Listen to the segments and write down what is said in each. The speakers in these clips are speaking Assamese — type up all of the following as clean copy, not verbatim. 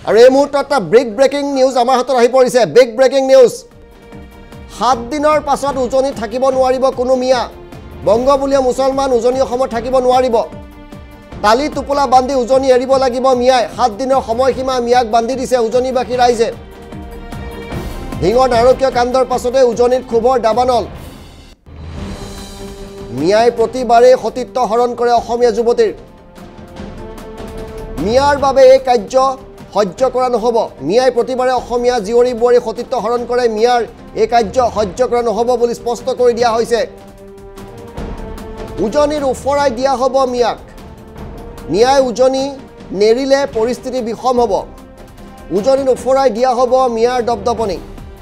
আৰু এই মুহূৰ্তত এটা বিগ ব্ৰেকিং নিউজ আমাৰ হাতত আহি পৰিছে বিগ ব্ৰেকিং নিউজ 7 দিনৰ পাছত উজনি থাকিব নোৱাৰিব কোনো মিয়া বংগবুলীয়া মুছলমান উজনি অসমত থাকিব নোৱাৰিব তালি টুপলা বান্ধি উজনি এৰিব লাগিব মিয়াই 7 দিনৰ সময়সীমা মিয়াক বান্ধি দিছে উজনিবাসী ৰাইজে ঢিঙৰ নাৰকীয় কাণ্ডৰ পাছতে উজনিৰ খুবৰ দাবানল মিয়াই প্ৰতিবাৰে সতীত্ব হৰণ কৰে অসমীয়া যুৱতীৰ মিয়াৰ বাবে এই কাৰ্য সহ্য কৰা নহব মিয়াই প্ৰতিবাৰে অসমীয়া জীয়ৰী বোৱাৰী সতীত্ব হৰণ কৰে মিয়াৰ এই কাৰ্য সহ্য কৰা নহব বুলি স্পষ্ট কৰি দিয়া হৈছে উজনিৰ উফৰাই দিয়া হ'ব মিয়াক মিয়াই উজনি নেৰিলে পৰিস্থিতি বিষম হ'ব উজনিৰ উফৰাই দিয়া হ'ব মিয়াৰ দপদপনি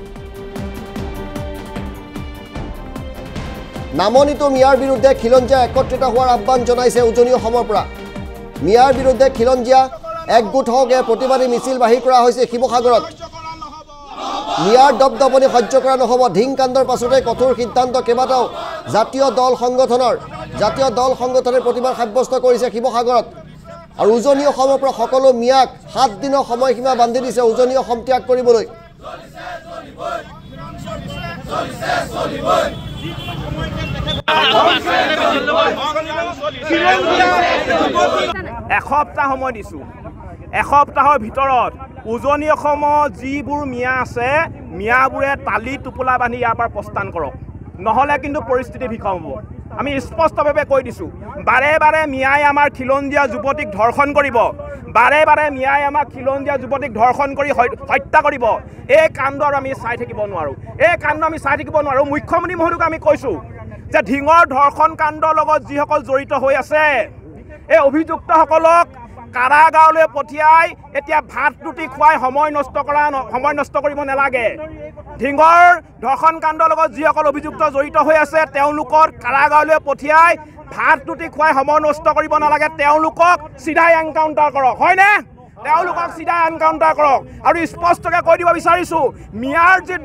নামনিতো মিয়াৰ বিৰুদ্ধে খিলঞ্জীয়া একত্ৰিত হোৱাৰ আহ্বান জনাইছে উজনি অসমৰ পৰা মিয়াৰ বিৰুদ্ধে খিলঞ্জীয়া একগোট হওকে প্ৰতিবাদী মিছিল বাহিৰ কৰা হৈছে শিৱসাগৰত মিয়াৰ দপদপনি সহ্য কৰা নহব ঢিং কাণ্ডৰ পাছতে কঠোৰ সিদ্ধান্ত কেইবাটাও জাতীয় দল সংগঠনে প্ৰতিবাদ সাব্যস্ত কৰিছে শিৱসাগৰত আৰু উজনি অসমৰ পৰা সকলো মিয়াক 7 দিনৰ সময়সীমা বান্ধি দিছে উজনি অসম ত্যাগ কৰিবলৈ এসপ্তাহ সময় দিছো এসপ্তাহৰ ভিতৰত উজনি অসমত যিবোৰ মিয়া আছে মিয়াবোৰে তালি টুপলা বান্ধি ইয়াৰ পৰা প্ৰস্থান কৰক নহ'লে কিন্তু পৰিস্থিতি বিষম হ'ব আমি স্পষ্টভাৱে কৈ দিছোঁ বাৰে বাৰে মিয়াই আমাৰ খিলঞ্জীয়া যুৱতীক ধৰ্ষণ কৰিব বাৰে বাৰে মিয়াই আমাৰ খিলঞ্জীয়া যুৱতীক ধৰ্ষণ কৰি হত্যা কৰিব এই কাণ্ড আমি চাই থাকিব নোৱাৰোঁ মুখ্যমন্ত্ৰী মহোদয়ক আমি কৈছোঁ যে ঢিঙৰ ধৰ্ষণ কাণ্ডৰ লগত যিসকল জড়িত হৈ আছে এই অভিযুক্তসকলক কাৰাগাৰলৈ পঠিয়াই এতিয়া ভাত ৰুটি খুৱাই সময় নষ্ট কৰিব নালাগে ঢিঙৰ ধৰ্ষণ কাণ্ডৰ লগত যিসকল অভিযুক্ত জড়িত হৈ আছে তেওঁলোকৰ কাৰাগাৰলৈ পঠিয়াই ভাত ৰুটি খুৱাই সময় নষ্ট কৰিব নালাগে তেওঁলোকক চিধাই এনকাউণ্টাৰ কৰক হয়নে তেওঁলোকক চিধাই এনকাউণ্টাৰ কৰক আৰু স্পষ্টকৈ কৈ দিব বিচাৰিছোঁ মিয়াৰ যি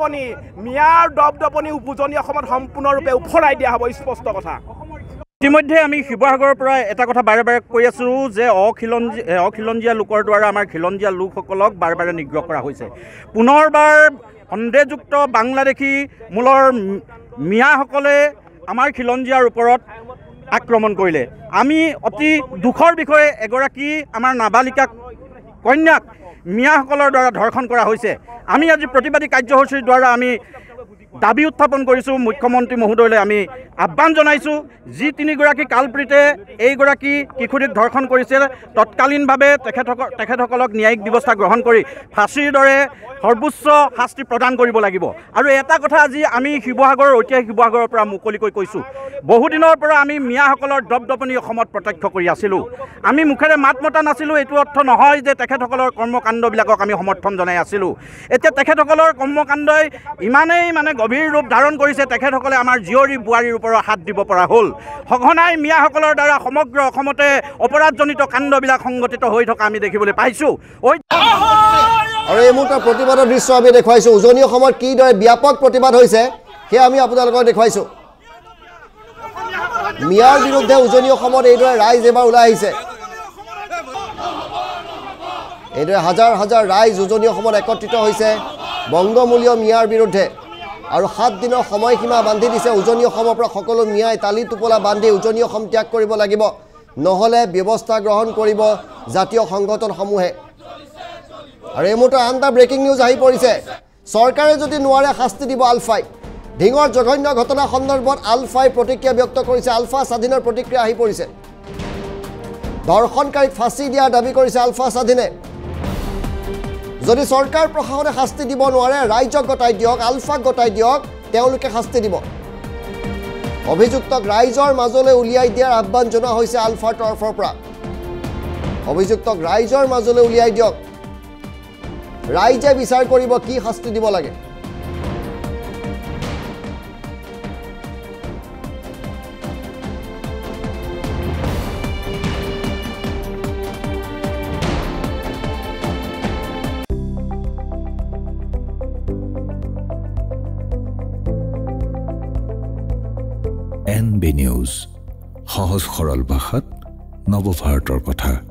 দপদপনি উজনি অসমত সম্পূৰ্ণৰূপে উফৰাই দিয়া হ'ব স্পষ্ট কথা ইতিমধ্যে আমি শিৱসাগৰৰ পৰা এটা কথা বাৰে বাৰে কৈ আছোঁ যে অখিলঞ্জীয়া লোকৰ দ্বাৰা আমাৰ খিলঞ্জীয়া লোকসকলক বাৰে বাৰে নিগ্ৰহ কৰা হৈছে পুনৰবাৰ সন্দেহযুক্ত বাংলাদেশী মূলৰ মিয়াসকলে আমাৰ খিলঞ্জীয়াৰ ওপৰত আক্ৰমণ কৰিলে আমি অতি দুখৰ বিষয়ে এগৰাকী আমাৰ নাবালিকা কন্যাক মিয়াসকলৰ দ্বাৰা ধৰ্ষণ কৰা হৈছে আমি আজি প্ৰতিবাদী কাৰ্যসূচীৰ দ্বাৰা আমি দাবী উত্থাপন কৰিছোঁ মুখ্যমন্ত্ৰী মহোদয়লৈ আমি আহ্বান জনাইছোঁ যি 3গৰাকী কালপ্ৰীতে এইগৰাকী কিশোৰীক ধৰ্ষণ কৰিছিল তৎকালীনভাৱে তেখেতসকলক ন্যায়িক ব্যৱস্থা গ্ৰহণ কৰি ফাঁচীৰ দৰে সৰ্বোচ্চ শাস্তি প্ৰদান কৰিব লাগিব আৰু এটা কথা আজি আমি শিৱসাগৰৰ ঐতিহাসিক শিৱসাগৰৰ পৰা মুকলিকৈ কৈছোঁ বহুদিনৰ পৰা আমি মিয়াসকলৰ দপদপনি অসমত প্ৰত্যক্ষ কৰি আছিলোঁ আমি মুখেৰে মাত মতা নাছিলোঁ এইটো অৰ্থ নহয় যে তেখেতসকলৰ কৰ্মকাণ্ডবিলাকক আমি সমৰ্থন জনাই আছিলোঁ এতিয়া তেখেতসকলৰ কৰ্মকাণ্ডই ইমানেই গভীৰ ৰূপ ধাৰণ কৰিছে তেখেতসকলে আমাৰ জীয়ৰী বোৱাৰীৰ ওপৰত হাত দিব পৰা হ'ল সঘনাই মিয়াসকলৰ দ্বাৰা সমগ্ৰ অসমতে অপৰাধজনিত কাণ্ডবিলাক সংঘটিত হৈ থকা আমি দেখিবলৈ পাইছোঁ আৰু এই মুহূৰ্তৰ প্ৰতিবাদৰ দৃশ্য আমি দেখুৱাইছোঁ উজনি অসমত কিদৰে ব্যাপক প্ৰতিবাদ হৈছে সেয়া আমি আপোনালোকক দেখুৱাইছোঁ মিয়াৰ বিৰুদ্ধে উজনি অসমত এইদৰে ৰাইজ এবাৰ ওলাই আহিছে এইদৰে হাজাৰ হাজাৰ ৰাইজ উজনি অসমত একত্ৰিত হৈছে বংগমূলীয় মিয়াৰ বিৰুদ্ধে আৰু 7 দিনৰ সময়সীমা বান্ধি দিছে উজনি অসমৰ পৰা সকলো মিয়াই তালি টুপলা বান্ধি উজনি অসম ত্যাগ কৰিব লাগিব নহ'লে ব্যৱস্থা গ্ৰহণ কৰিব জাতীয় সংগঠনসমূহে আৰু এই মুহূৰ্তত আন এটা ব্ৰেকিং নিউজ আহি পৰিছে চৰকাৰে যদি নোৱাৰে শাস্তি দিব আলফাই ঢিঙৰ জঘন্য ঘটনা সন্দৰ্ভত আলফাই প্ৰতিক্ৰিয়া ব্যক্ত কৰিছে আলফা স্বাধীনৰ প্ৰতিক্ৰিয়া আহি পৰিছে ধৰ্ষণকাৰীক ফাঁচি দিয়াৰ দাবী কৰিছে আলফা স্বাধীনে যদি চৰকাৰ প্ৰশাসনে শাস্তি দিব নোৱাৰে ৰাইজক গতাই দিয়ক আলফাক গতাই দিয়ক তেওঁলোকে শাস্তি দিব অভিযুক্তক ৰাইজৰ মাজলৈ উলিয়াই দিয়াৰ আহ্বান জনোৱা হৈছে আলফাৰ তৰফৰ পৰা অভিযুক্তক ৰাইজৰ মাজলৈ উলিয়াই দিয়ক ৰাইজে বিচাৰ কৰিব কি শাস্তি দিব লাগে NB News, সহজ সৰল ভাষাত নৱভাৰতৰ কথা।